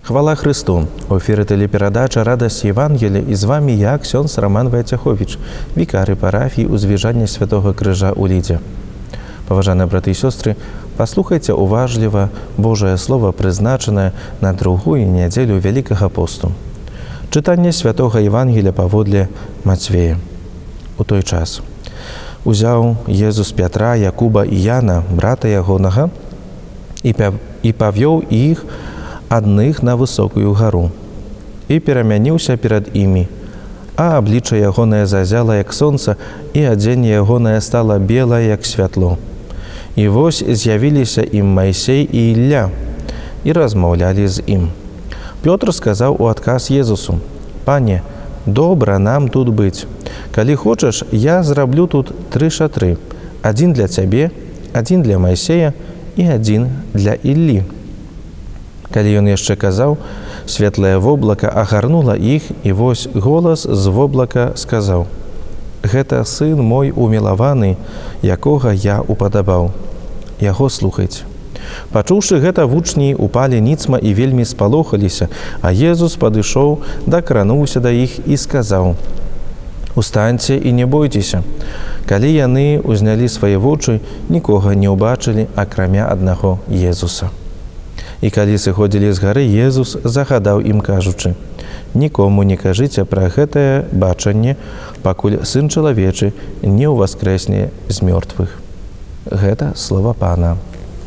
Хвала Христу! У эфире телепередача «Радость Євангелія» і з вами я, ксьонз Роман Войцехович, викарий парафії Узвіжання Святого Крижа у Лиде. Поважаные браты и сестры, послухайте уважливо Божие Слово, призначенное на другую неделю Великого посту. Читание Святого Євангелія паводле Матвея. У той час узяв Єзус Петра, Якуба і Яна, брата ягонага, і павёў іх адных на высокую гару, і перамяніўся перад імі, а аблічча ягонае зазяла, як сонца, і адзенне ягонае стала белае, як святло. І вось з'явіліся ім Майсей і Ілля, і размаўлялі з ім. Пётр сказаў у адказ Езусу: «Пане, добра нам тут быць. Калі хочаш, я зраблю тут 3 шатры, адзін для цябе, адзін для Майсея і адзін для Іллі». Калі ён яшчэ казаў, светлае воблака агарнула іх, і вось голас з воблака сказаў: «Гэта сын мой умілаваны, якога я упадабаў. Яго слухайце». Пачуўшы гэта, вучні упалі ніцма і вельмі спалохаліся, а Езус падышоў, дакрануўся да іх і сказаў: «Устаньце і не бойцеся». Калі яны ўзнялі свае вочы, нікога не ўбачылі, акрамя аднаго Езуса. І калі сыходзілі з гары, Езус загадаў ім, кажучы: «Нікому не кажыце пра гэтае бачанне, пакуль Сын чалавечы не ўваскрэсне з мёртвых». Гэта слова Пана.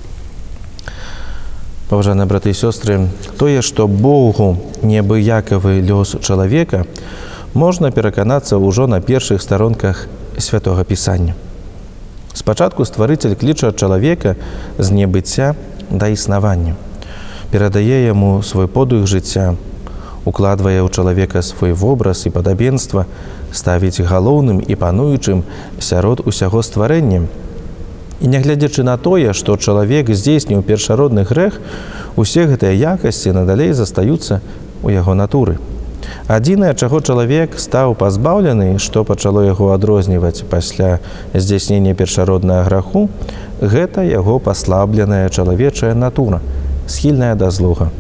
Паважаныя браты і сёстры, тое, што Богу неабыякавы лёс чалавека, можна пераканацца ўжо на першых старонках Святога Пісання. Спачатку стварыцель кліча чалавека з небыцця да існавання, перадае яму свой подвиг жыцця, укладвае ў чалавека свой вобраз і падабенства, ставіць галоўным і пануючым сярод усяго стварэння. І нягледзячы на тое, што чалавек здзейсніў першародны грэх, усе гэтыя якасці надалей застаюцца ў яго натуры. Адзінае, чаго чалавек стаў пазбаўлены, што пачало яго адрозніваць пасля здзяйснення першароднага граху, гэта яго паслабленая чалавечая натура, схільная да злога.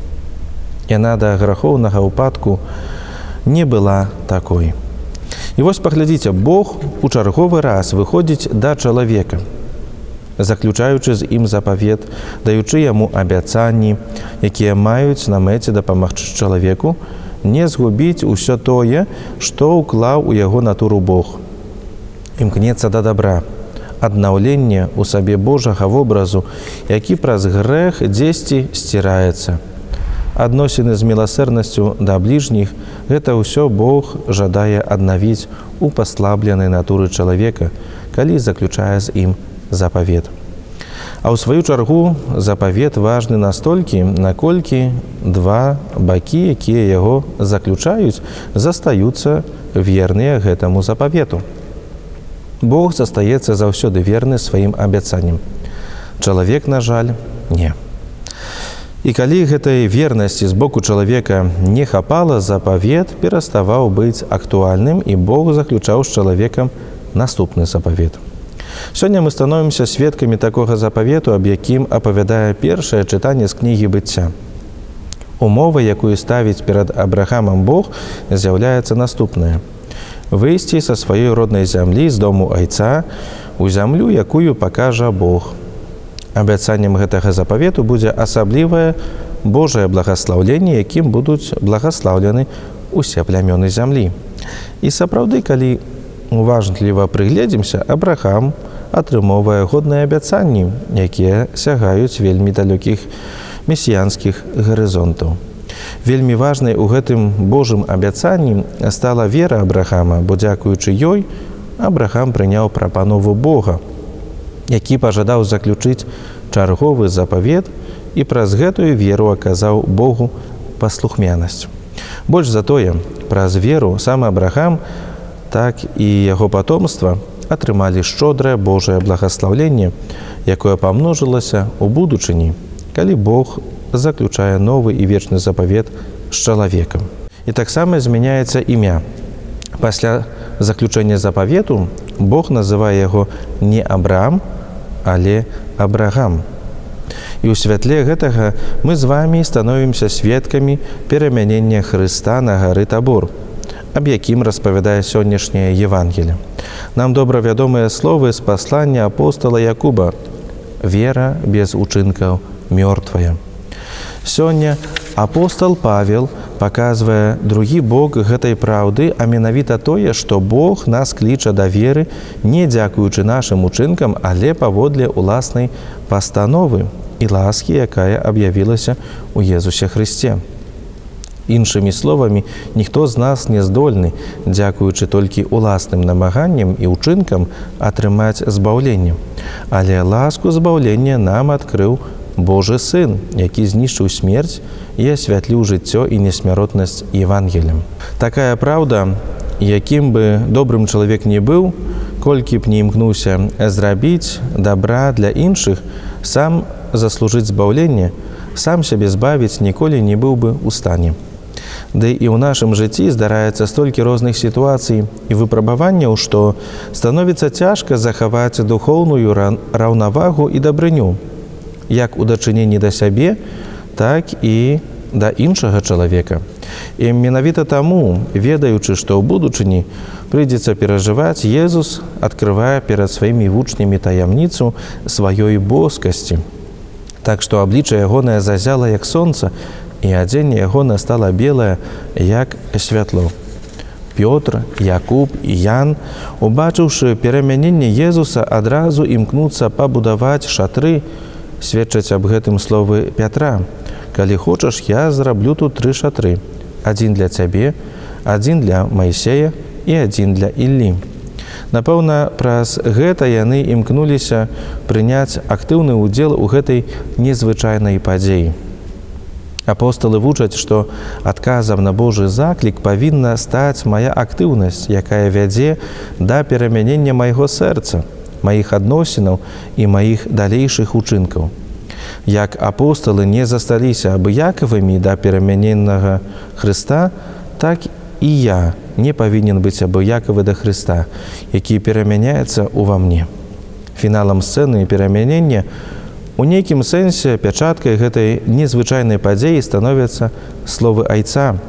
Яна да грахоўнага ўпадку не была такой. І вось паглядзіце, Бог у чарговы раз выходзіць да чалавека, заключаючы з ім запавет, даючы яму абяцанні, якія маюць на мэце дапамагчы чалавеку не згубіць усё тое, што ўклаў у яго натуру Бог. Імкнецца да дабра, аднаўлення ў сабе Божага вобразу, які праз грэх дзесьці сціраецца. Адносіны з міласэрнасцю да бліжніх – гэта ўсё Бог жадае аднавіць у паслабленай натуры чалавека, калі заключае з ім запавет. А ў сваю чаргу запавет важны настолькі, наколькі два бакі, якія яго заключаюць, застаюцца верныя гэтаму запавету. Бог застаецца заўсёды верны сваім абяцанням. Чалавек, на жаль, не. І калі гэтай вернасці з боку чалавека не хапала, запавет пераставаў быць актуальным, і Бог заключаў з чалавекам наступны запавет. Сёння мы становімся сведкамі такога запавету, аб якім апавядае першае чытанне з кнігі быцця. Умова, якую ставіць перад Абрахамам Бог, з'яўляецца наступная: выйсці са сваёй роднай зямлі, з дому айца, у зямлю, якую пакажа Бог. Абяцаннем гэтага запавету будзе асаблівае Божае благаслаўленне, якім будуць благаслаўлены усе плямёны зямлі. І сапраўды, калі уважліва прыгледзімся, Абрахам атрымоўвае годныя абяцанні, якія сягаюць вельмі далёкіх месіянскіх гарызонтаў. Вельмі важнай у гэтым Божым абяцанні стала вера Абрахама, бо дзякуючы ёй Абрахам прыняў прапанову Бога, які пажадаў заключыць чарговы запавет, і праз гэтую веру аказаў Богу паслухмянасць. Больш за тое, праз веру сам Абрахам, так і яго патомства атрымалі шчодрае Божае благаслаўленне, якое памножылася ў будучыні, калі Бог заключае новы і вечны запавет з чалавекам. І таксама змяняецца імя. Пасля заключэння запавету Бог называе яго не Абрам, але Абрагам. І ў святле гэтага мы з вамі становімся сведкамі перамянення Хрыста на гары Табор, аб якім распавядае сённяшняе Евангелие. Нам добра вядомыя словы з паслання апостола Якуба: «Вера без учынкаў мёртвая». Сёння апостол Павел паказвае другі бок гэтай праўды, а менавіта тое, што Бог нас кліча да веры не дзякуючы нашым учынкам, але паводле ўласнай пастановы і ласкі, якая аб'явілася ў Езусе Хрысце. Іншымі словамі, ніхто з нас не здольны, дзякуючы толькі ўласным намаганням і ўчынкам, атрымаць збаўленне. Але ласку збаўлення нам адкрыў Божы Сын, які знішчыў смерць і асвятліў жыццё і несмяротнасць Евангеліем. Такая праўда, якім бы добрым чалавек не быў, колькі б не імкнуўся зрабіць дабра для іншых, сам заслужыць збаўленне, сам сябе збавіць ніколі не быў бы ў стане. Ды і ў нашым жыцці здараецца столькі розных сітуацый і выпрабаванняў, што становіцца цяжка захаваць духоўную раўнавагу і дабрыню, як у дачыненні да сябе, так і да іншага чалавека. І менавіта таму, ведаючы, што ў будучыні прыйдзецца перажываць, Езус адкрывае перад сваімі вучнямі таямніцу сваёй боскасці. Так што аблічча ягонае зазяла, як сонца, і адзенне ягона стала белае, як святло. Пётр, Якуб і Ян, убачыўшы перамяненне Езуса, адразу імкнуцца пабудаваць шатры, сведчаць аб гэтым словы Пятра: «Калі хочаш, я зраблю тут 3 шатры. Адзін для цябе, адзін для Майсея і адзін для Іллі». Напэўна, праз гэта яны імкнуліся прыняць актыўны ўдзел у гэтай незвычайнай падзеі. Апостолы вучаць, што адказам на Божы заклік павінна стаць мая актыўнасць, якая вядзе да перамянення майго сэрца, маіх адносінаў і маіх далейшых учынкаў. Як апостолы не засталіся абыякавымі да перамяненнага Хрыста, так і я не павінен быць абыякавы да Хрыста, які перамяняецца ўва мне. Фіналам сцэны перамянення у нейкім сэнсе пячаткай гэтай незвычайнай падзеі становяцца словы Айца,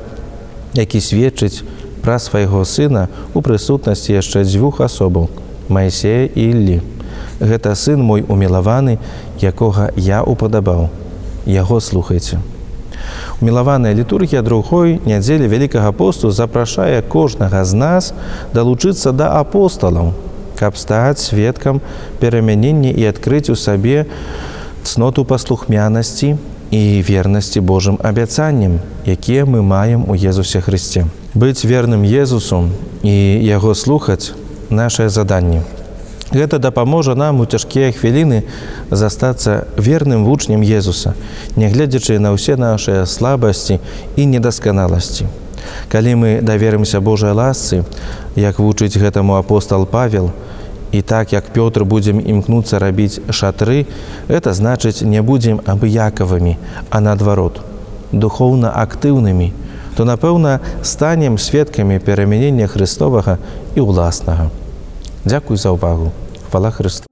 які сведчыць пра свайго сына ў прысутнасці яшчэ 2 асобаў – Майсея і Іллі. Гэта сын мой умілаваны, якога я упадабаў. Яго слухайце. Умілаваная літургія другой нядзелі Вялікага посту запрашае кожнага з нас далучыцца да апосталаў, каб стаць сведкам перамянення і адкрыць у сабе цноту паслухмянасці і вернасці Божым абяцанням, якія мы маем у Езусе Хрысце. Быць верным Езусу і яго слухаць – нашае заданне. Гэта дапаможа нам у цяжкія хвіліны застацца верным вучнем Езуса, нягледзячы на ўсе нашыя слабасці і недасканаласці. Калі мы даверымся Божай ласцы, як вучыць гэтаму апостол Павел, і так, як Пётр, будзем імкнуцца рабіць шатры, гэта значыць, не будзем абыякавымі, а наадварот, духоўна актыўнымі, то, напэўна, станем сведкамі перамянення Хрыстовага і ўласнага. Дзякуй за ўвагу. Хвала Хрысту.